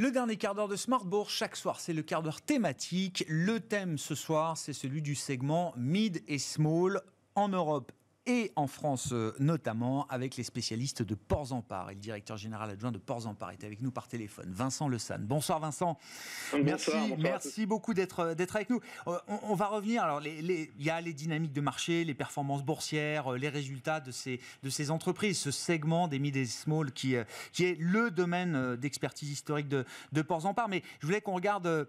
Le dernier quart d'heure de Smart Bourse, chaque soir, c'est le quart d'heure thématique. Le thème ce soir, c'est celui du segment Mid et Small en Europe et en France notamment, avec les spécialistes de Ports-en-Par. Et le directeur général adjoint de Ports-en-Par est avec nous par téléphone, Vincent Le San. Bonsoir Vincent. Bonsoir, merci beaucoup d'être avec nous. On va revenir. Alors, il y a les dynamiques de marché, les performances boursières, les résultats de ces entreprises, ce segment des mid et small qui est le domaine d'expertise historique de Ports-en-Par. Mais je voulais qu'on regarde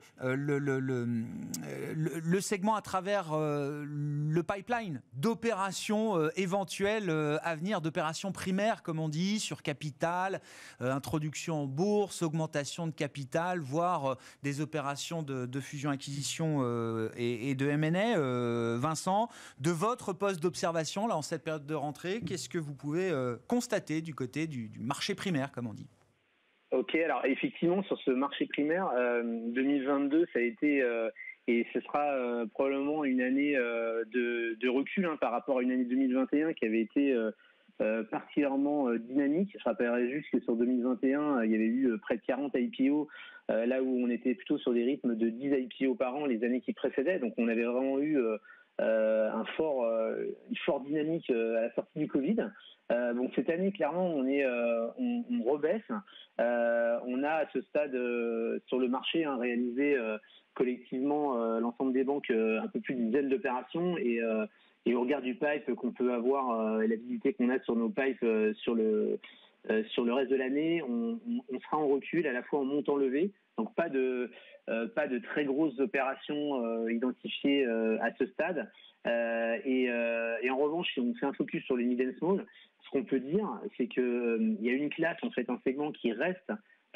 le segment à travers le pipeline d'opérations éventuelles à venir, d'opérations primaires, comme on dit, sur capital, introduction en bourse, augmentation de capital, voire des opérations de fusion-acquisition et de M&A. Vincent, de votre poste d'observation, là, en cette période de rentrée, qu'est-ce que vous pouvez constater du côté du marché primaire, comme on dit ? Ok, alors effectivement, sur ce marché primaire, 2022, ça a été... et ce sera probablement une année de recul par rapport à une année 2021 qui avait été particulièrement dynamique. Je rappellerai juste que sur 2021, il y avait eu près de 40 IPO, là où on était plutôt sur des rythmes de 10 IPO par an les années qui précédaient. Donc on avait vraiment eu une forte dynamique à la sortie du Covid. Donc cette année, clairement, on rebaisse. On a à ce stade sur le marché réalisé collectivement l'ensemble des banques un peu plus d'une dizaine d'opérations et au regard du pipe qu'on peut avoir et la visibilité qu'on a sur nos pipes sur le reste de l'année, on sera en recul à la fois en montant levé, donc pas de très grosses opérations identifiées à ce stade et en revanche si on fait un focus sur les mid and small, ce qu'on peut dire c'est que il y a une classe en fait, un segment qui reste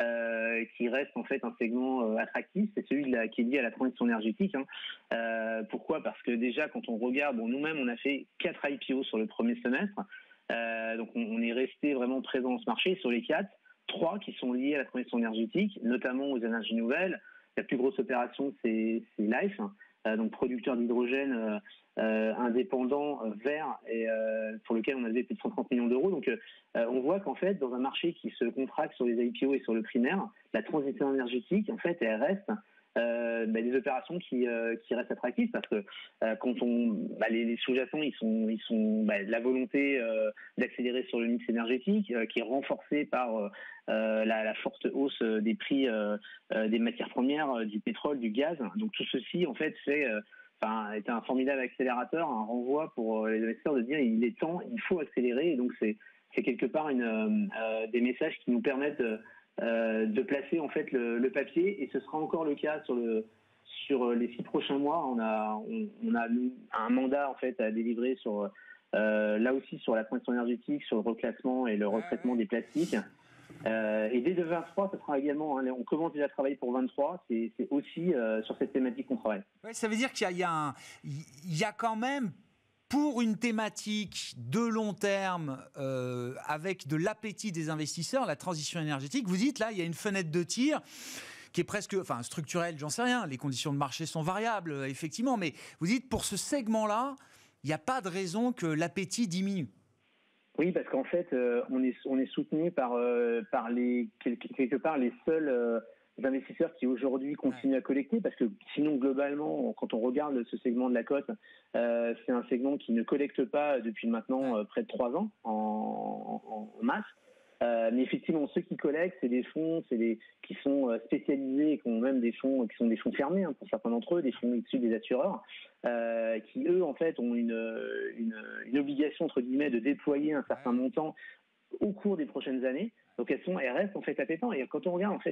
en fait un segment attractif, c'est celui qui est lié à la transition énergétique. Pourquoi ? Parce que déjà quand on regarde, nous-mêmes on a fait 4 IPO sur le premier semestre, donc on est resté vraiment présent dans ce marché. Sur les 4, 3 qui sont liés à la transition énergétique, notamment aux énergies nouvelles. La plus grosse opération c'est Life, donc producteur d'hydrogène indépendant vert et pour lequel on a levé plus de 130 millions d'euros. Donc on voit qu'en fait dans un marché qui se contracte sur les IPO et sur le primaire, la transition énergétique en fait elle reste des opérations qui restent attractives parce que quand les sous-jacents ils sont la volonté d'accélérer sur le mix énergétique qui est renforcée par la forte hausse des prix des matières premières, du pétrole, du gaz. Donc tout ceci en fait est un formidable accélérateur, un renvoi pour les investisseurs de dire il est temps, il faut accélérer. Et donc c'est quelque part des messages qui nous permettent de placer en fait le papier, et ce sera encore le cas sur les 6 prochains mois. On a un mandat en fait à délivrer sur là aussi sur la transition énergétique, sur le reclassement et le retraitement des plastiques. Et dès 2023, ça sera également. On commence déjà à travailler pour 23. C'est aussi sur cette thématique qu'on travaille. Ouais, ça veut dire qu'il y a quand même, pour une thématique de long terme, avec de l'appétit des investisseurs, la transition énergétique, vous dites là, il y a une fenêtre de tir qui est presque, structurelle, j'en sais rien, les conditions de marché sont variables, effectivement, mais vous dites, pour ce segment-là, il n'y a pas de raison que l'appétit diminue. Oui, parce qu'en fait, on est soutenu par quelque part les seuls investisseurs qui aujourd'hui continuent à collecter, parce que sinon globalement, quand on regarde ce segment de la cote, c'est un segment qui ne collecte pas depuis maintenant près de 3 ans en masse. Mais effectivement, ceux qui collectent, c'est des fonds, qui sont spécialisés et qui ont même des fonds qui sont des fonds fermés pour certains d'entre eux, des fonds issus des assureurs, qui eux en fait ont une obligation entre guillemets de déployer un certain montant au cours des prochaines années. Donc elles restent en fait appétentes. Et quand on regarde en fait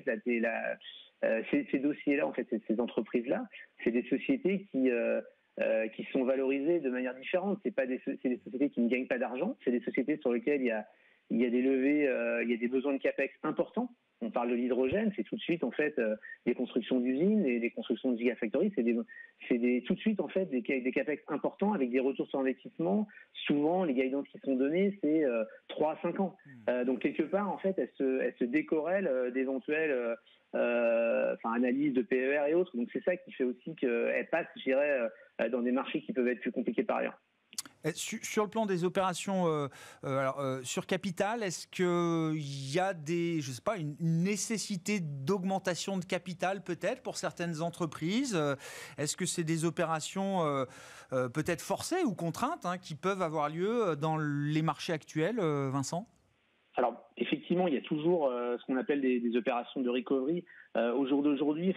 ces dossiers-là, en fait ces entreprises-là, c'est des sociétés qui sont valorisées de manière différente. C'est des sociétés qui ne gagnent pas d'argent. C'est des sociétés sur lesquelles il y a des levées, il y a des besoins de capex importants. On parle de l'hydrogène, c'est tout de suite en fait des constructions d'usines et des constructions de gigafactories, c'est tout de suite en fait des capex importants avec des retours sur investissement. Souvent, les guidances qui sont données, c'est 3 à 5 ans. Donc quelque part en fait, elles se décorrèlent d'éventuelles analyses de PER et autres. Donc c'est ça qui fait aussi qu'elles passent, je dirais, dans des marchés qui peuvent être plus compliqués par ailleurs. Sur le plan des opérations sur capital, est-ce qu'il y a une nécessité d'augmentation de capital peut-être pour certaines entreprises? Est-ce que c'est des opérations peut-être forcées ou contraintes qui peuvent avoir lieu dans les marchés actuels, Vincent? Alors, effectivement, il y a toujours ce qu'on appelle des opérations de recovery. Au jour d'aujourd'hui,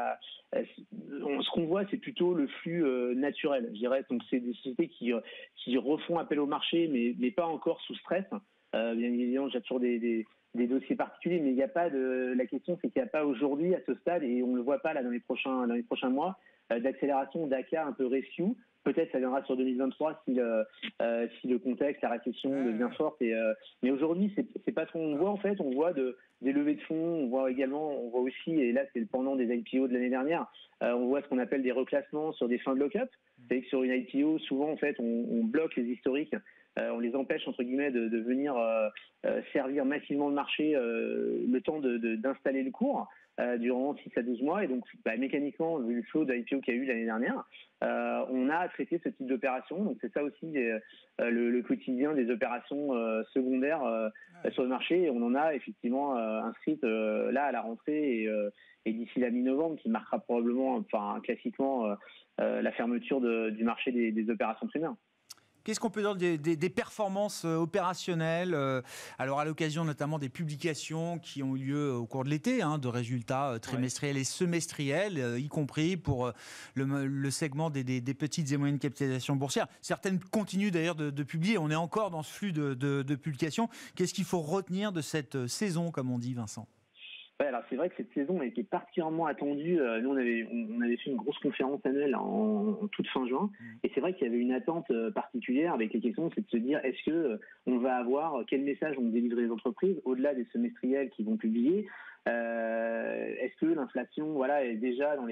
ce qu'on voit, c'est plutôt le flux naturel, je dirais. Donc, c'est des sociétés qui refont appel au marché, mais pas encore sous stress. Bien évidemment, j'ai toujours des dossiers particuliers, mais il n'y a pas la question, c'est qu'il n'y a pas aujourd'hui, à ce stade, et on ne le voit pas là dans les prochains mois, d'accélération d'ACA un peu rescue. Peut-être ça viendra sur 2023 si le contexte, la récession devient forte. Mais aujourd'hui, c'est pas ce qu'on voit en fait. On voit des levées de fonds. On voit aussi, et là c'est le pendant des IPO de l'année dernière, on voit ce qu'on appelle des reclassements sur des fins de lock-up. C'est-à-dire que sur une IPO, souvent en fait, on bloque les historiques. On les empêche entre guillemets de venir servir massivement le marché le temps d'installer le cours durant 6 à 12 mois. Et donc, mécaniquement, vu le flow d'IPO qu'il y a eu l'année dernière, on a traité ce type d'opération. Donc, c'est ça aussi le quotidien des opérations secondaires sur le marché. Et on en a effectivement inscrite là à la rentrée et d'ici la mi-novembre, qui marquera probablement, classiquement, la fermeture du marché des opérations primaires. Qu'est-ce qu'on peut dire des performances opérationnelles, alors à l'occasion notamment des publications qui ont eu lieu au cours de l'été, de résultats trimestriels et semestriels, y compris pour le segment des petites et moyennes capitalisations boursières. Certaines continuent d'ailleurs de publier. On est encore dans ce flux de publications. Qu'est-ce qu'il faut retenir de cette saison, comme on dit, Vincent ? Ouais, alors c'est vrai que cette saison a été particulièrement attendue. Nous, on avait fait une grosse conférence annuelle en toute fin juin, et c'est vrai qu'il y avait une attente particulière avec les questions, c'est de se dire est-ce que on va avoir, quel message vont délivrer les entreprises au-delà des semestriels qui vont publier. Est-ce que l'inflation, est déjà dans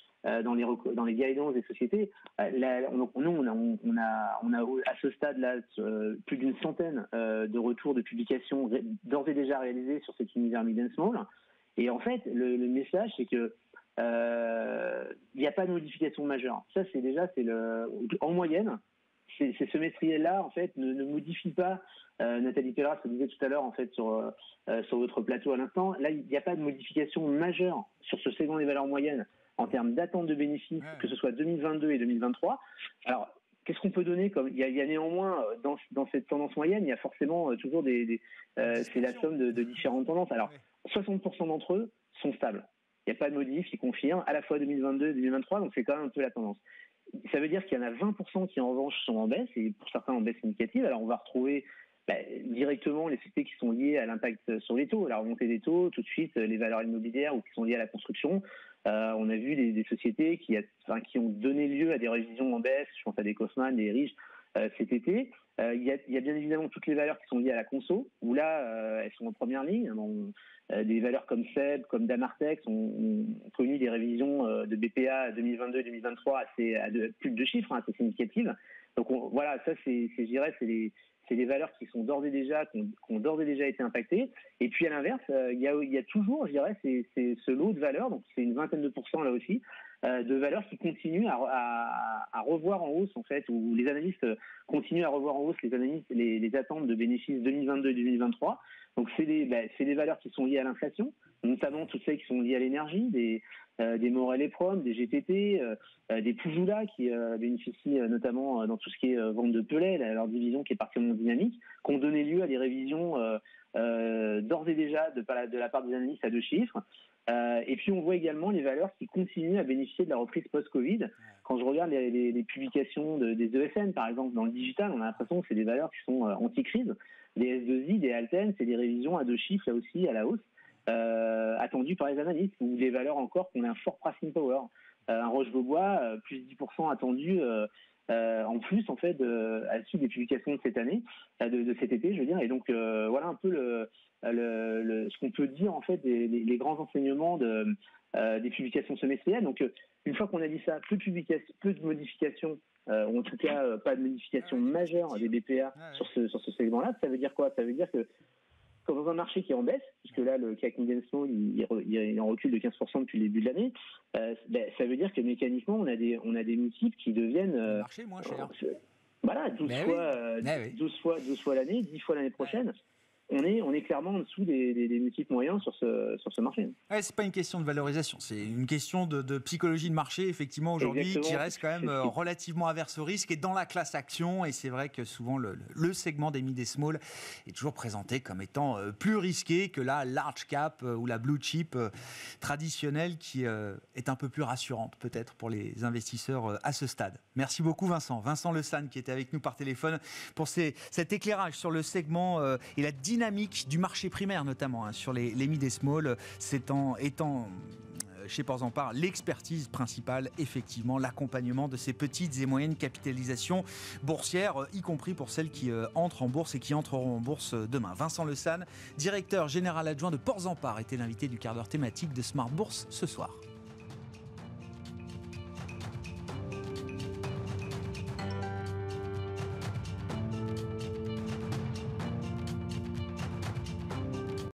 les guidances des sociétés. Nous, on a à ce stade-là plus d'une centaine de retours de publications d'ores et déjà réalisés sur cet univers mid and small. Et en fait, le message, c'est que il n'y a pas de modification majeure. Ça, en moyenne, ces semestriels-là, en fait, ne modifient pas. Nathalie Pelleras le disait tout à l'heure, en fait, sur votre plateau à l'instant. Là, il n'y a pas de modification majeure sur ce segment des valeurs moyennes en termes d'attente de bénéfices, que ce soit 2022 et 2023. Alors, qu'est-ce qu'on peut donner comme il y a néanmoins dans cette tendance moyenne, il y a forcément toujours c'est la somme de différentes tendances. Alors, 60% d'entre eux sont stables. Il n'y a pas de modif, ils confirment à la fois 2022 et 2023, donc c'est quand même un peu la tendance. Ça veut dire qu'il y en a 20% qui en revanche sont en baisse, et pour certains en baisse significative. Alors on va retrouver directement les sociétés qui sont liées à l'impact sur les taux, la remontée des taux, tout de suite les valeurs immobilières ou qui sont liées à la construction. On a vu des sociétés qui ont donné lieu à des révisions en baisse, je pense à des Kaufmann, des Riche cet été. Il y a bien évidemment toutes les valeurs qui sont liées à la conso, où là, elles sont en première ligne. Des valeurs comme SEB, comme Damartex ont connu des révisions de BPA 2022-2023 à plus de 2 chiffres, assez significatives. Donc ça, je dirais, c'est des valeurs qui sont d'ores et déjà, qui ont d'ores et déjà été impactées. Et puis à l'inverse, il y a toujours, je dirais, c'est ce lot de valeurs, donc c'est une vingtaine de pourcents là aussi, de valeurs qui continuent à revoir en hausse, en fait, où les analystes continuent à revoir en hausse les attentes de bénéfices 2022 et 2023. Donc c'est des valeurs qui sont liées à l'inflation, notamment toutes celles qui sont liées à l'énergie, des Morel et Prom, des GTT, des Pujula qui bénéficient notamment dans tout ce qui est vente de pellets, leur division qui est particulièrement dynamique, qui ont donné lieu à des révisions d'ores et déjà de la part des analystes à 2 chiffres. Et puis on voit également les valeurs qui continuent à bénéficier de la reprise post-Covid. Quand je regarde les publications des ESN, par exemple, dans le digital, on a l'impression que c'est des valeurs qui sont anti-crise. Des S2I, des Alten, c'est des révisions à 2 chiffres, là aussi, à la hausse, attendues par les analystes, ou des valeurs encore qu'on a un fort pricing power. Un Roche-Beaubois, plus 10% attendu en plus, en fait, à la suite des publications de cette année, de cet été, je veux dire. Et donc, voilà un peu ce qu'on peut dire, en fait, les grands enseignements des publications semestrielles. Donc, une fois qu'on a dit ça, peu de modifications, ou en tout cas pas de modifications majeures des BPA sur ce segment-là. Ça veut dire quoi? Ça veut dire que quand dans un marché qui est en baisse, puisque là le CAC Mid Small il est en recul de 15% depuis le début de l'année, ça veut dire que mécaniquement on a des multiples qui deviennent le marché moins cher. Voilà, 12 fois l'année, 10 fois l'année prochaine. On est clairement en dessous des multiples moyens sur ce marché. Ouais, c'est pas une question de valorisation, c'est une question de psychologie de marché, effectivement, aujourd'hui, qui reste quand même relativement averse au risque et dans la classe action. Et c'est vrai que souvent, le segment des mid et small est toujours présenté comme étant plus risqué que la large cap ou la blue chip traditionnelle, qui est un peu plus rassurante, peut-être, pour les investisseurs à ce stade. Merci beaucoup, Vincent. Vincent Le San, qui était avec nous par téléphone pour cet éclairage sur le segment et la dynamique du marché primaire, notamment sur les mid et small, étant chez Portzamparc l'expertise principale, effectivement, l'accompagnement de ces petites et moyennes capitalisations boursières, y compris pour celles qui entrent en bourse et qui entreront en bourse demain. Vincent Le San, directeur général adjoint de Portzamparc, était l'invité du quart d'heure thématique de Smart Bourse ce soir.